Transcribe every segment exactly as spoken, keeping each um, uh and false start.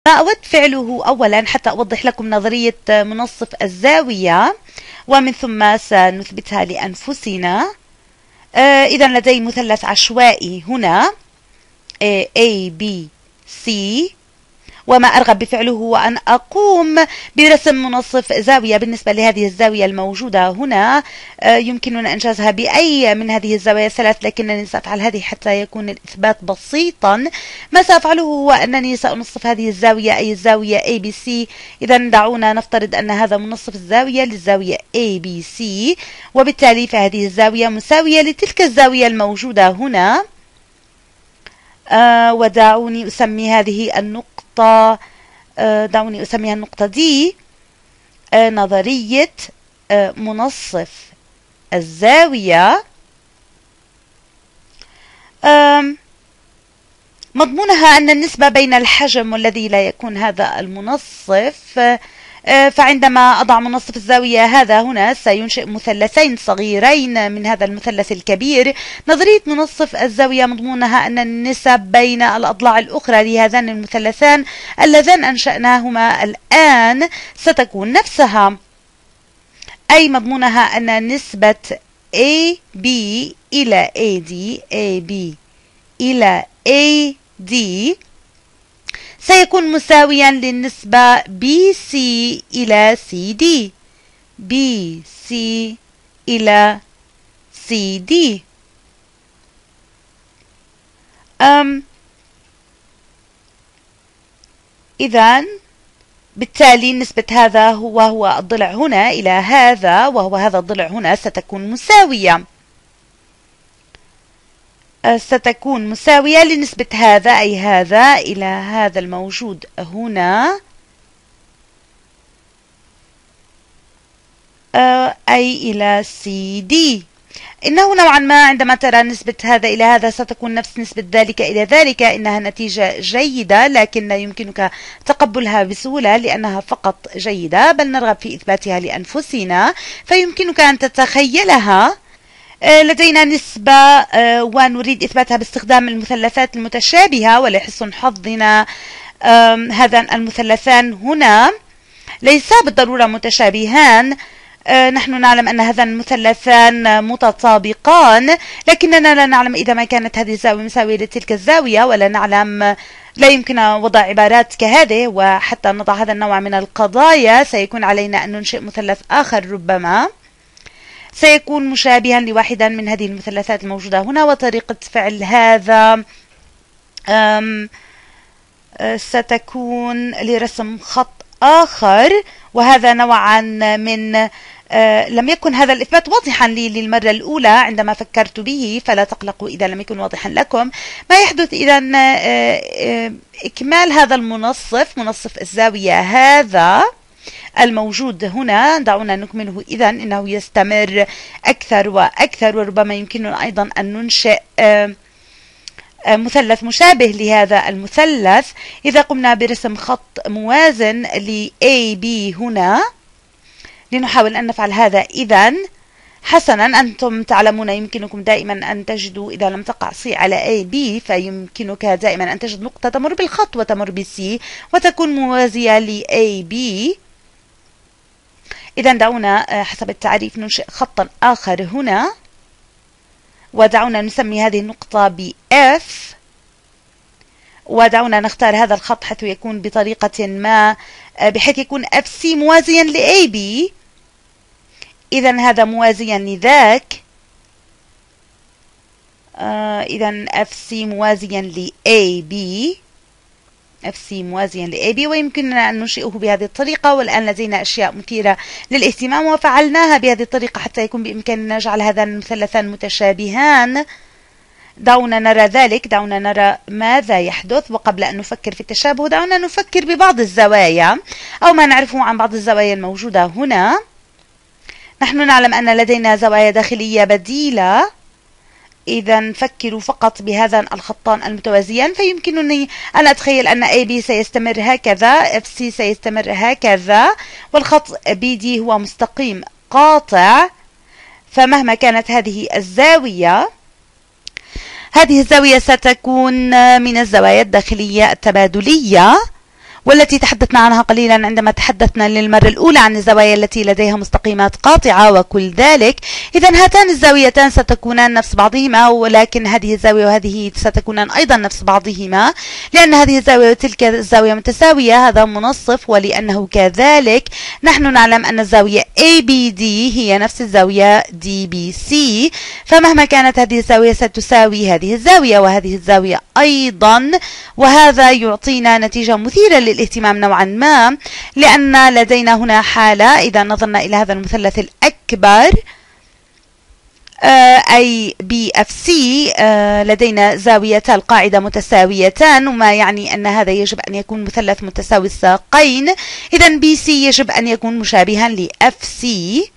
ما أود فعله أولا حتى أوضح لكم نظرية منصف الزاوية، ومن ثم سنثبتها لأنفسنا. آه إذا لدي مثلث عشوائي هنا A B C، وما أرغب بفعله هو أن أقوم برسم منصف زاوية بالنسبة لهذه الزاوية الموجودة هنا. يمكننا إنجازها بأي من هذه الزوايا الثلاث، لكنني سأفعل هذه حتى يكون الإثبات بسيطا. ما سأفعله هو أنني سأنصف هذه الزاوية، أي الزاوية A B C. إذا دعونا نفترض أن هذا منصف الزاوية للزاوية A B C، وبالتالي فهذه الزاوية مساوية لتلك الزاوية الموجودة هنا. آه ودعوني أسمي هذه النقطة آه دعوني أسميها النقطة دي آه نظرية آه منصف الزاوية. آه مضمونها أن النسبة بين الحجم والذي لا يكون هذا المنصف، آه فعندما أضع منصف الزاوية هذا هنا سينشئ مثلثين صغيرين من هذا المثلث الكبير. نظرية منصف الزاوية مضمونها أن النسب بين الأضلاع الأخرى لهذان المثلثان اللذان أنشأناهما الآن ستكون نفسها، أي مضمونها أن نسبة A B إلى A D A B إلى A D سيكون مساويا للنسبة بي سي إلى سي دي بي سي إلى سي دي. أم إذن بالتالي نسبة هذا هو هو الضلع هنا إلى هذا وهو هذا الضلع هنا ستكون مساوية ستكون مساوية لنسبة هذا أي هذا إلى هذا الموجود هنا، أي إلى سي دي. إنه نوعا ما عندما ترى نسبة هذا إلى هذا ستكون نفس نسبة ذلك إلى ذلك. إنها نتيجة جيدة لكن لا يمكنك تقبلها بسهولة لأنها فقط جيدة، بل نرغب في إثباتها لأنفسنا. فيمكنك أن تتخيلها. لدينا نسبة ونريد إثباتها باستخدام المثلثات المتشابهة، ولحسن حظنا هذان المثلثان هنا ليسا بالضرورة متشابهان. نحن نعلم أن هذان المثلثان متطابقان، لكننا لا نعلم إذا ما كانت هذه الزاوية مساوية لتلك الزاوية، ولا نعلم لا يمكن وضع عبارات كهذه. وحتى نضع هذا النوع من القضايا سيكون علينا أن ننشئ مثلث آخر ربما سيكون مشابها لواحدا من هذه المثلثات الموجودة هنا. وطريقة فعل هذا ستكون لرسم خط آخر، وهذا نوعا من لم يكن هذا الإثبات واضحا لي للمرة الأولى عندما فكرت به، فلا تقلقوا إذا لم يكن واضحا لكم. ما يحدث إذا إكمال هذا المنصف منصف الزاوية هذا الموجود هنا، دعونا نكمله. إذن إنه يستمر أكثر وأكثر، وربما يمكننا أيضا أن ننشئ مثلث مشابه لهذا المثلث إذا قمنا برسم خط موازن ل A B هنا. لنحاول أن نفعل هذا. إذن حسنا، أنتم تعلمون يمكنكم دائما أن تجدوا إذا لم تقع C على A B فيمكنك دائما أن تجد نقطة تمر بالخط وتمر ب C وتكون موازية ل A B. إذا دعونا حسب التعريف ننشئ خطا آخر هنا، ودعونا نسمي هذه النقطة ب F، ودعونا نختار هذا الخط حيث يكون بطريقة ما بحيث يكون F C موازيا ل A B. إذا هذا موازيا لذاك. آه إذا F C موازيا ل A B F C موازيا ل A B، ويمكننا أن ننشئه بهذه الطريقة. والآن لدينا أشياء مثيرة للاهتمام وفعلناها بهذه الطريقة حتى يكون بإمكاننا جعل هذان المثلثان متشابهان. دعونا نرى ذلك، دعونا نرى ماذا يحدث. وقبل أن نفكر في التشابه دعونا نفكر ببعض الزوايا أو ما نعرفه عن بعض الزوايا الموجودة هنا. نحن نعلم أن لدينا زوايا داخلية بديلة. إذا فكروا فقط بهذان الخطان المتوازيان، فيمكنني أن أتخيل أن A B سيستمر هكذا، F C سيستمر هكذا، والخط B D هو مستقيم قاطع. فمهما كانت هذه الزاوية، هذه الزاوية ستكون من الزوايا الداخلية التبادلية، والتي تحدثنا عنها قليلا عندما تحدثنا للمرة الأولى عن الزوايا التي لديها مستقيمات قاطعة وكل ذلك. إذا هاتان الزاويتان ستكونان نفس بعضهما، ولكن هذه الزاوية وهذه ستكونان أيضا نفس بعضهما، لأن هذه الزاوية وتلك الزاوية متساوية، هذا منصف، ولأنه كذلك نحن نعلم أن الزاوية إيه بي دي هي نفس الزاوية دي بي سي، فمهما كانت هذه الزاوية ستساوي هذه الزاوية وهذه الزاوية أيضا، وهذا يعطينا نتيجة مثيرة للاهتمام نوعا ما، لأن لدينا هنا حالة إذا نظرنا إلى هذا المثلث الأكبر أي بي اف سي، لدينا زاويتا القاعدة متساويتان، وما يعني أن هذا يجب أن يكون مثلث متساوي الساقين. إذا بي سي يجب أن يكون مشابها ل اف سي.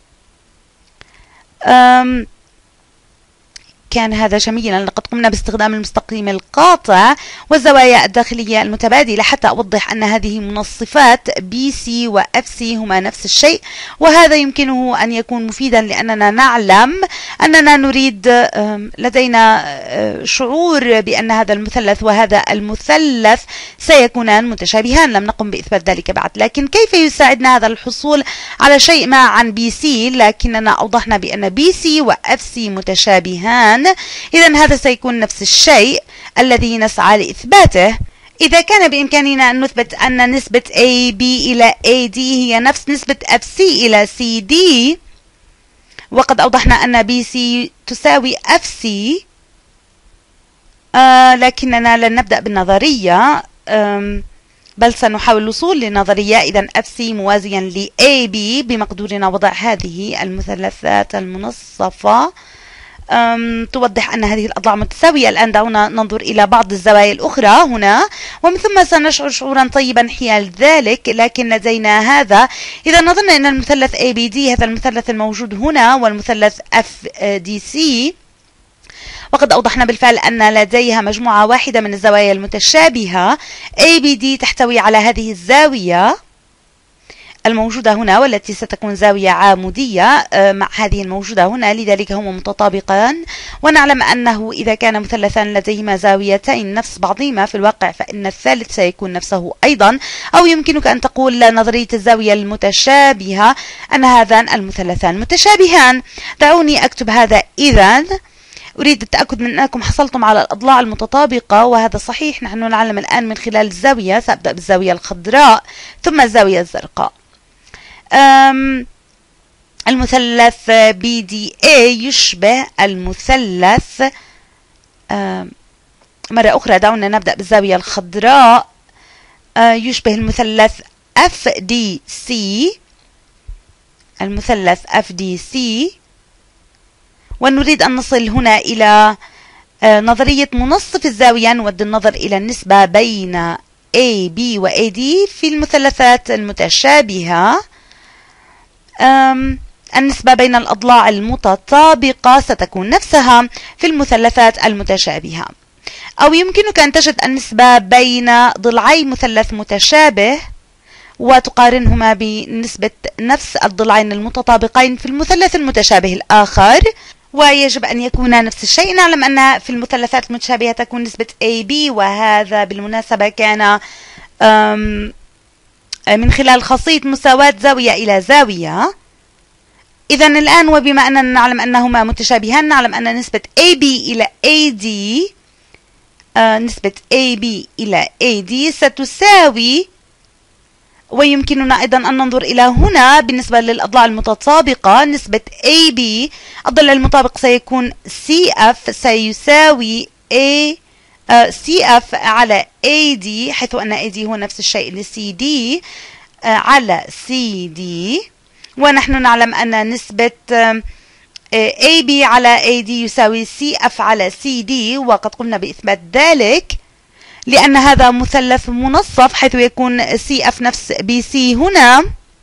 كان هذا جميلا، لقد قمنا باستخدام المستقيم القاطع والزوايا الداخلية المتبادلة حتى أوضح أن هذه منصفات بي سي و اف سي هما نفس الشيء، وهذا يمكنه أن يكون مفيدا لأننا نعلم أننا نريد، لدينا شعور بأن هذا المثلث وهذا المثلث سيكونان متشابهان. لم نقم بإثبات ذلك بعد، لكن كيف يساعدنا هذا الحصول على شيء ما عن بي سي؟ لكننا أوضحنا بأن بي سي و اف سي متشابهان، إذن هذا سيكون نفس الشيء الذي نسعى لإثباته. إذا كان بإمكاننا أن نثبت أن نسبة إيه بي إلى إيه دي هي نفس نسبة اف سي إلى سي دي، وقد أوضحنا أن بي سي تساوي اف سي، آه لكننا لن نبدأ بالنظرية، بل سنحاول الوصول لنظرية. إذن اف سي موازيا ل إيه بي، بمقدورنا وضع هذه المثلثات المنصفة توضح أن هذه الأضلاع متساوية. الآن دعونا ننظر إلى بعض الزوايا الأخرى هنا، ومن ثم سنشعر شعورا طيبا حيال ذلك. لكن لدينا هذا، إذا نظرنا أن المثلث إيه بي دي هذا المثلث الموجود هنا والمثلث اف دي سي، وقد أوضحنا بالفعل أن لديها مجموعة واحدة من الزوايا المتشابهة. إيه بي دي تحتوي على هذه الزاوية الموجودة هنا والتي ستكون زاوية عامودية مع هذه الموجودة هنا، لذلك هما متطابقان. ونعلم أنه إذا كان مثلثان لديهما زاويتين نفس بعضهما في الواقع فإن الثالث سيكون نفسه أيضا، أو يمكنك أن تقول نظرية الزاوية المتشابهة أن هذان المثلثان متشابهان. دعوني أكتب هذا. إذن أريد التأكد من أنكم حصلتم على الأضلاع المتطابقة، وهذا صحيح. نحن نعلم الآن من خلال الزاوية، سأبدأ بالزاوية الخضراء ثم الزاوية الزرقاء. المثلث بي دي إيه يشبه المثلث، مرة أخرى دعونا نبدأ بالزاوية الخضراء، يشبه المثلث اف دي سي، المثلث اف دي سي. ونريد أن نصل هنا إلى نظرية منصف الزاوية، نود النظر إلى النسبة بين إيه بي و إيه دي في المثلثات المتشابهة. النسبة بين الأضلاع المتطابقة ستكون نفسها في المثلثات المتشابهة، أو يمكنك أن تجد النسبة بين ضلعي مثلث متشابه وتقارنهما بنسبة نفس الضلعين المتطابقين في المثلث المتشابه الآخر، ويجب أن يكون نفس الشيء. نعلم أن في المثلثات المتشابهة تكون نسبة إيه بي، وهذا بالمناسبة كان من خلال خاصية مساواة زاوية إلى زاوية. إذا الآن وبما أننا نعلم أنهما متشابهان، نعلم أن نسبة إيه بي إلى إيه دي، آه نسبة إيه بي إلى إيه دي ستساوي، ويمكننا أيضا أن ننظر إلى هنا بالنسبة للأضلاع المتطابقة، نسبة إيه بي الضلع المطابق سيكون سي إف سيساوي A سي إف على إيه دي، حيث أن إيه دي هو نفس الشيء ل سي دي على سي دي. ونحن نعلم أن نسبة إيه بي على إيه دي يساوي سي إف على سي دي، وقد قمنا بإثبات ذلك لأن هذا مثلث منصف حيث يكون سي إف نفس بي سي هنا.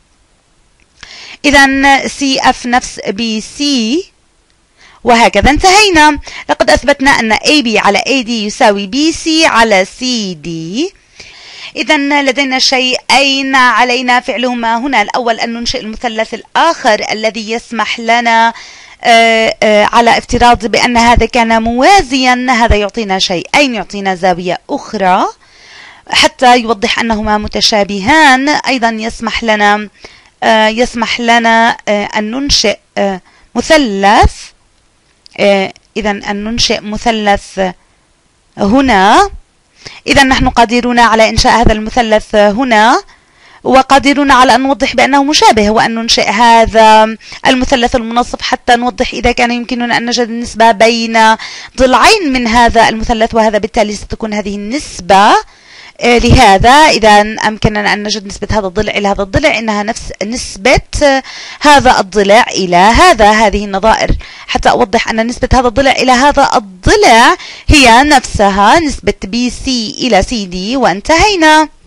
إذا سي إف نفس بي سي، وهكذا انتهينا. لقد أثبتنا أن إيه بي على إيه دي يساوي بي سي على سي دي. إذا لدينا شيئين علينا فعلهما هنا. الأول أن ننشئ المثلث الآخر الذي يسمح لنا آآ آآ على افتراض بأن هذا كان موازيا، هذا يعطينا شيئين، يعطينا زاوية أخرى، حتى يوضح أنهما متشابهان. أيضا يسمح لنا يسمح لنا أن ننشئ مثلث. إذا أن ننشئ مثلث هنا. إذا نحن قادرون على إنشاء هذا المثلث هنا، وقادرون على أن نوضح بأنه مشابه، وأن ننشئ هذا المثلث المنصف حتى نوضح إذا كان يمكننا أن نجد النسبة بين ضلعين من هذا المثلث، وهذا بالتالي ستكون هذه النسبة لهذا. إذا أمكننا أن نجد نسبة هذا الضلع إلى هذا الضلع، إنها نفس نسبة هذا الضلع إلى هذا. هذه النظائر حتى أوضح أن نسبة هذا الضلع إلى هذا الضلع هي نفسها نسبة بي سي إلى سي دي، وانتهينا.